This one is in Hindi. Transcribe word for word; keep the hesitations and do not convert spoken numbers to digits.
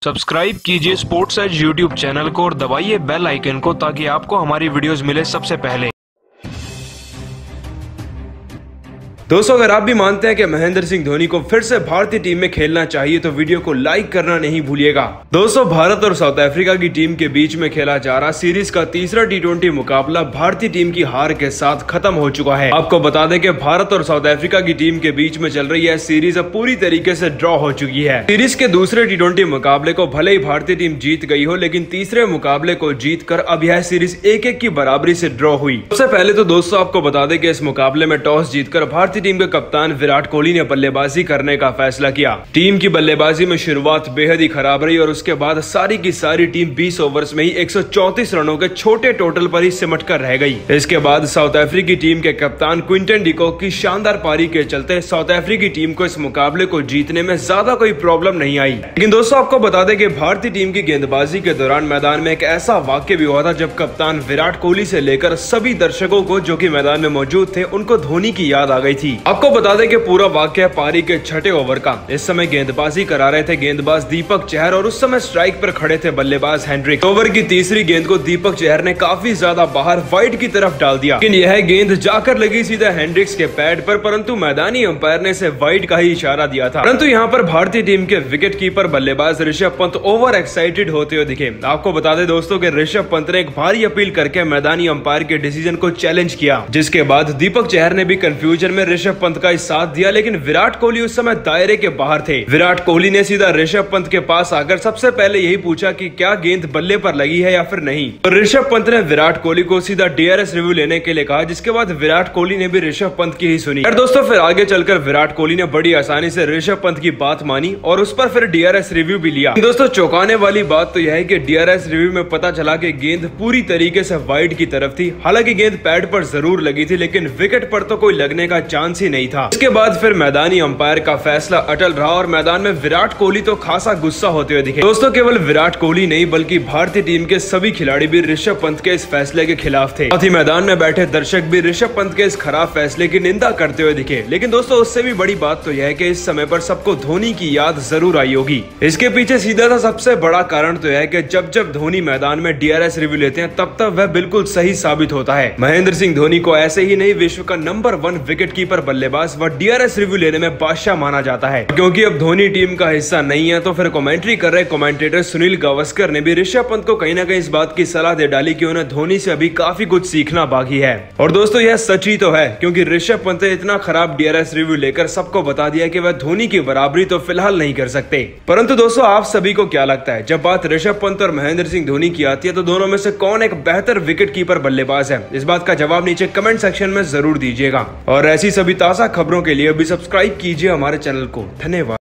सब्सक्राइब कीजिए स्पोर्ट्स एज यूट्यूब चैनल को और दबाइए बेल आइकन को ताकि आपको हमारी वीडियोस मिले सबसे पहले। दोस्तों, अगर आप भी मानते हैं कि महेंद्र सिंह धोनी को फिर से भारतीय टीम में खेलना चाहिए तो वीडियो को लाइक करना नहीं भूलिएगा। दोस्तों, भारत और साउथ अफ्रीका की टीम के बीच में खेला जा रहा सीरीज का तीसरा टी ट्वेंटी मुकाबला भारतीय टीम की हार के साथ खत्म हो चुका है। आपको बता दें कि भारत और साउथ अफ्रीका की टीम के बीच में चल रही है सीरीज अब पूरी तरीके से ड्रॉ हो चुकी है। सीरीज के दूसरे टी ट्वेंटी मुकाबले को भले ही भारतीय टीम जीत गई हो, लेकिन तीसरे मुकाबले को जीत कर अब यह सीरीज एक एक की बराबरी से ड्रॉ हुई। सबसे पहले तो दोस्तों आपको बता दें कि इस मुकाबले में टॉस जीतकर भारतीय टीम के कप्तान विराट कोहली ने बल्लेबाजी करने का फैसला किया। टीम की बल्लेबाजी में शुरुआत बेहद ही खराब रही और उसके बाद सारी की सारी टीम बीस ओवर्स में ही एक सौ चौंतीस रनों के छोटे टोटल पर ही सिमट कर रह गई। इसके बाद साउथ अफ्रीकी टीम के कप्तान क्विंटन डिकॉक की शानदार पारी के चलते साउथ अफ्रीकी टीम को इस मुकाबले को जीतने में ज्यादा कोई प्रॉब्लम नहीं आई। लेकिन दोस्तों आपको बता दें कि भारतीय टीम की गेंदबाजी के दौरान मैदान में एक ऐसा वाक्य भी हुआ था जब कप्तान विराट कोहली से लेकर सभी दर्शकों को जो कि मैदान में मौजूद थे उनको धोनी की याद आ गई थी। आपको बता दें कि पूरा वाकया पारी के छठे ओवर का। इस समय गेंदबाजी करा रहे थे गेंदबाज दीपक चहर और उस समय स्ट्राइक पर खड़े थे बल्लेबाज हेनरिक्स। ओवर की तीसरी गेंद को दीपक चहर ने काफी ज्यादा बाहर वाइड की तरफ डाल दिया, लेकिन यह गेंद जाकर लगी सीधा हेनरिक्स के पैड पर, परंतु मैदानी अंपायर ने इसे वाइड का ही इशारा दिया था। परंतु यहाँ पर भारतीय टीम के विकेट कीपर बल्लेबाज ऋषभ पंत ओवर एक्साइटेड होते हुए दिखे। आपको बता दें दोस्तों कि ऋषभ पंत ने एक भारी अपील करके मैदानी अंपायर के डिसीजन को चैलेंज किया, जिसके बाद दीपक चहर ने भी कंफ्यूजन में ऋषभ पंत का साथ दिया, लेकिन विराट कोहली उस समय दायरे के बाहर थे। विराट कोहली ने सीधा ऋषभ पंत के पास आकर सबसे पहले यही पूछा कि क्या गेंद बल्ले पर लगी है या फिर नहीं। तो ऋषभ पंत ने विराट कोहली को सीधा डीआरएस रिव्यू लेने के लिए कहा, जिसके बाद विराट कोहली ने भी ऋषभ पंत की ही सुनी। और दोस्तों फिर आगे चलकर विराट कोहली ने बड़ी आसानी से ऋषभ पंत की बात मानी और उस पर फिर डीआरएस रिव्यू भी लिया। दोस्तों चौंकाने वाली बात तो यह है कि डीआरएस रिव्यू में पता चला कि गेंद पूरी तरीके से वाइड की तरफ थी। हालांकि गेंद पैड पर जरूर लगी थी, लेकिन विकेट पर तो कोई लगने का चांस ही नहीं था। इसके बाद फिर मैदानी अंपायर का फैसला अटल रहा और मैदान में विराट कोहली तो खासा गुस्सा होते हुए दिखे। दोस्तों केवल विराट कोहली नहीं बल्कि भारतीय टीम के सभी खिलाड़ी भी ऋषभ पंत के इस फैसले के खिलाफ थे। साथ ही मैदान में बैठे दर्शक भी ऋषभ पंत के इस खराब फैसले की निंदा करते हुए दिखे। लेकिन दोस्तों उससे भी बड़ी बात तो यह है कि इस समय पर सबको धोनी की याद जरूर आई होगी। इसके पीछे सीधा सा सबसे बड़ा कारण तो यह है कि जब जब धोनी मैदान में डीआरएस रिव्यू लेते हैं तब तब वह बिल्कुल सही साबित होता है। महेंद्र सिंह धोनी को ऐसे ही नहीं विश्व का नंबर वन विकेट कीपर बल्लेबाज व डीआरएस रिव्यू लेने में बादशाह माना जाता है। क्योंकि अब धोनी टीम का हिस्सा नहीं है तो फिर कमेंट्री कर रहे कमेंटेटर सुनील गावस्कर ने भी ऋषभ पंत को कहीं ना कहीं इस बात की सलाह दे डाली कि उन्हें धोनी से अभी काफी कुछ सीखना बाकी है। और दोस्तों यह सच ही तो है, क्योंकि ऋषभ पंत ने इतना खराब डीआरएस रिव्यू लेकर सबको बता दिया कि वह धोनी की बराबरी तो फिलहाल नहीं कर सकते। परंतु दोस्तों आप सभी को क्या लगता है, जब बात ऋषभ पंत और महेंद्र सिंह धोनी की आती है तो दोनों में से कौन एक बेहतर विकेट कीपर बल्लेबाज है? इस बात का जवाब नीचे कमेंट सेक्शन में जरूर दीजिएगा। और ऐसी सभी ताजा खबरों के लिए अभी सब्सक्राइब कीजिए हमारे चैनल को। धन्यवाद।